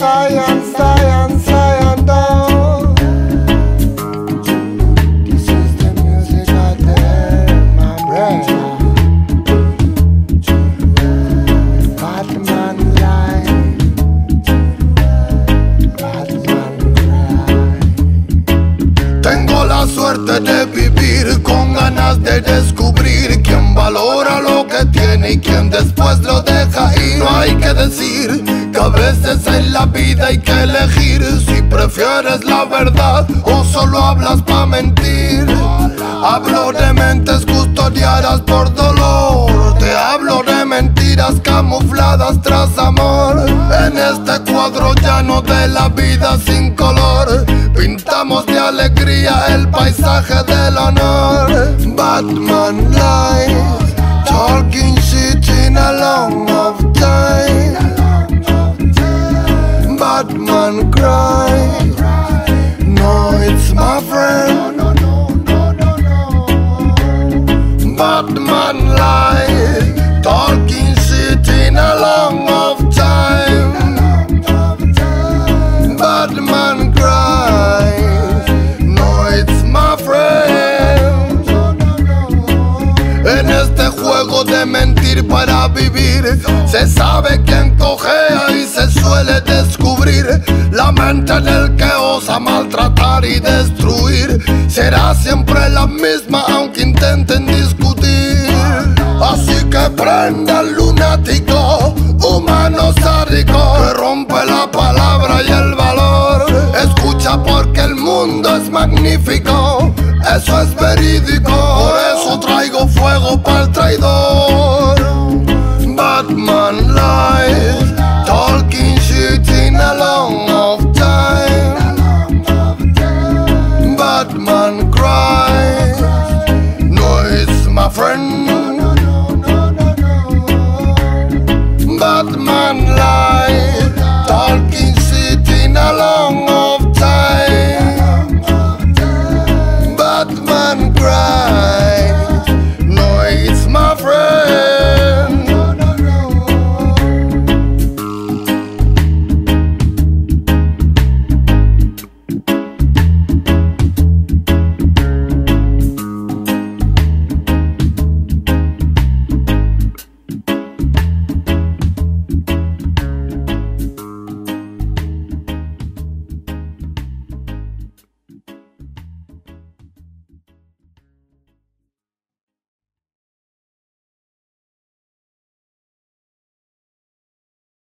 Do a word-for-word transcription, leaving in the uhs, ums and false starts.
science, science, science, oh. This is the music out there, my brother. Batman life, Batman cry. Tengo la suerte de vivir con ganas de descubrir quién valora lo que tiene y quién después lo deja ir. No hay que decir que a veces en la vida hay que elegir si prefieres la verdad o solo hablas pa' mentir. Hablo de mentes custodiadas por dolor, te hablo de mentiras camufladas tras amor. En este cuadro llano de la vida sin color, pintamos de alegría el paisaje del honor. Batman lies, talking shit in a long of time. Batman cries, no, it's my friend. Batman lies, talking shit in a long of time. Batman cries, no, it's my friend. En este juego de mentir para vivir, se sabe quién cojea y se suele descubrir. La mente del que osa maltratar y destruir será siempre la misma aunque intenten discutir. Así que prenda el lunático